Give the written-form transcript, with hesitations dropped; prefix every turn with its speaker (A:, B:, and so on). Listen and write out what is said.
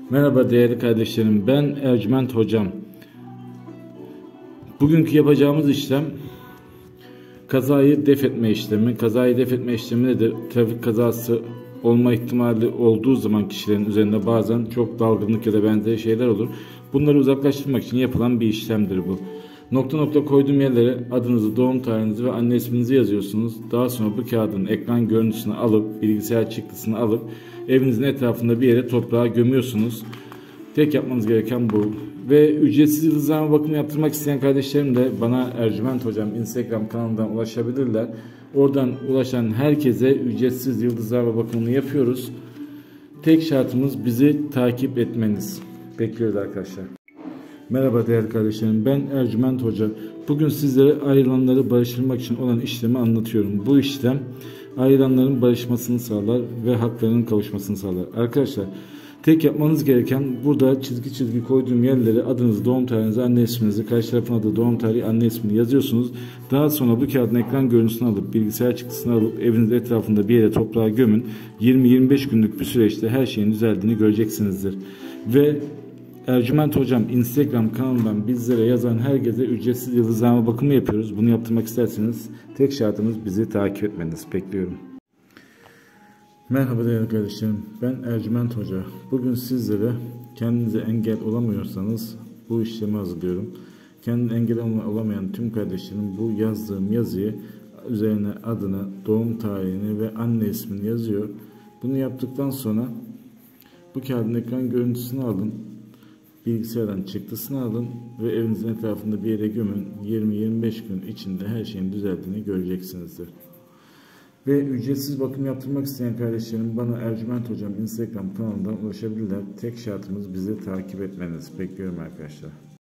A: Merhaba değerli kardeşlerim, ben Ercüment Hocam. Bugünkü yapacağımız işlem kazayı def etme işlemi. Kazayı def etme işlemi nedir? Trafik kazası olma ihtimali olduğu zaman kişilerin üzerinde bazen çok dalgınlık ya da benzeri şeyler olur. Bunları uzaklaştırmak için yapılan bir işlemdir bu. Nokta nokta koyduğum yerlere adınızı, doğum tarihinizi ve anne isminizi yazıyorsunuz. Daha sonra bu kağıdın ekran görüntüsünü alıp, bilgisayar çıktısını alıp evinizin etrafında bir yere toprağa gömüyorsunuz. Tek yapmanız gereken bu. Ve ücretsiz yıldızlama bakımı yaptırmak isteyen kardeşlerim de bana Ercüment Hocam Instagram kanalından ulaşabilirler. Oradan ulaşan herkese ücretsiz yıldızlama bakımını yapıyoruz. Tek şartımız bizi takip etmeniz. Bekliyoruz arkadaşlar. Merhaba değerli kardeşlerim, ben Ercüment Hoca. Bugün sizlere ayrılanları barıştırmak için olan işlemi anlatıyorum. Bu işlem ayrılanların barışmasını sağlar ve haklarının kavuşmasını sağlar. Arkadaşlar, tek yapmanız gereken burada çizgi koyduğum yerlere adınızı, doğum tarihinizi, anne isminizi, karşı tarafın adı, doğum tarihi, anne ismini yazıyorsunuz. Daha sonra bu kağıdın ekran görüntüsünü alıp, bilgisayar çıktısını alıp eviniz etrafında bir yere toprağa gömün. 20-25 günlük bir süreçte her şeyin düzeldiğini göreceksinizdir. Ve Ercüment Hocam Instagram kanalından bizlere yazan herkese ücretsiz yıldızlama bakımı yapıyoruz. Bunu yaptırmak isterseniz tek şartımız bizi takip etmeniz. Bekliyorum. Merhaba değerli kardeşlerim, ben Ercüment Hoca. Bugün sizlere kendinize engel olamıyorsanız bu işlemi hazırlıyorum. Kendine engel olamayan tüm kardeşlerim bu yazdığım yazıyı üzerine adını, doğum tarihini ve anne ismini yazıyor. Bunu yaptıktan sonra bu kağıdın ekran görüntüsünü alın. Bilgisayardan çıktısını alın ve evinizin etrafında bir yere gömün. 20-25 gün içinde her şeyin düzeldiğini göreceksinizdir. Ve ücretsiz bakım yaptırmak isteyen kardeşlerim bana Ercüment Hocam Instagram kanalından ulaşabilirler. Tek şartımız bizi takip etmeniz. Bekliyorum arkadaşlar.